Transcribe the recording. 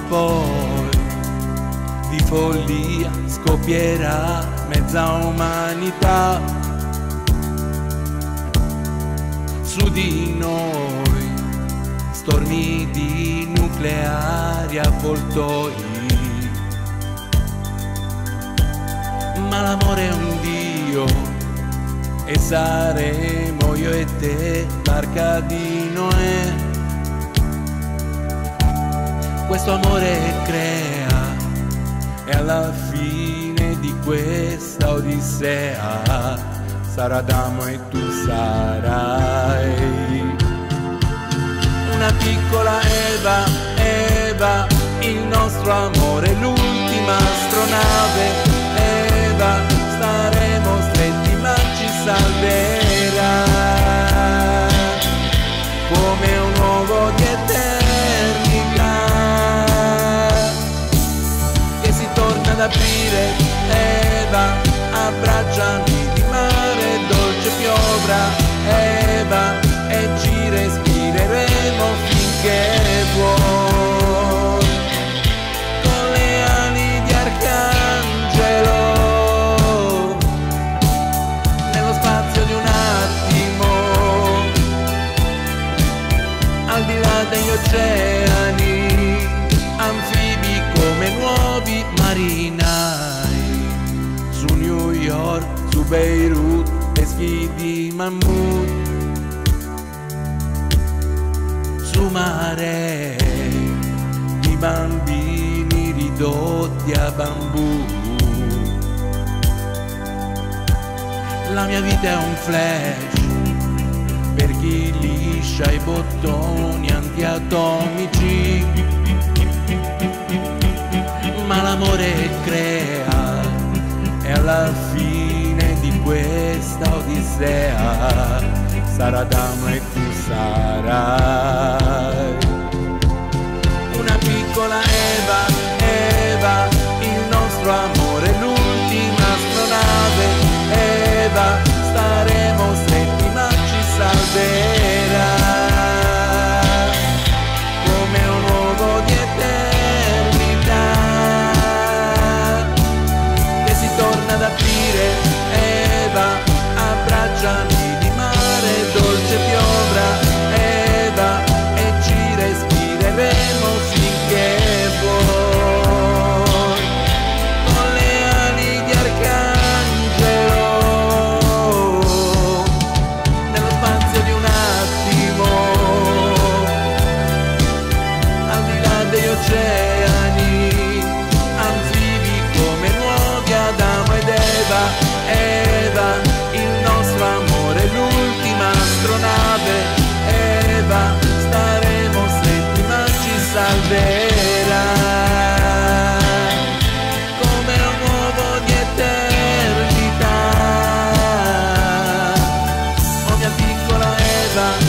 poi di follia scoppierà mezza umanità. Su di noi stormi di nucleari avvoltoi, ma l'amore è un Dio e saremo io e te l'arca di Noè. Questo amore crea e alla fine di questa odissea sarà Adamo e tu sarai una piccola Eva, Eva, il nostro amore, l'ultima astronave. Eva, staremo stretti ma ci salverà come un uovo di eternità che si torna ad aprire. Eva, abbracciami di mare, dolce piovrà. Eva, e ci respireremo finché vuoi con le ali di arcangelo nello spazio di un attimo, al di là degli oceani, anfibi come nuovi marinai, su New York, su Beirut, peschi di mammut, su mare di bambini ridotti a bambù. La mia vita è un flash per chi liscia i bottoni antiatomici, ma l'amore crea e alla fine di questa odissea sarà Adamo e tu sarai una piccola Eva, Eva, il nostro amore, l'ultima astronave. Eva, staremo stretti ma ci salverà come un uovo di eternità che si torna ad aprire. Eva, abbracciami di mare, dolce piovrà. Eva, e ci respireremo finché vuoi con le ali di arcangelo nello spazio di un attimo, al di là degli oceani, anfibi come nuovi Adamo ed Eva. Eva, il nostro amore, l'ultima astronave. Eva, staremo stretti ma ci salverà come un uovo di eternità. Oh mia piccola Eva,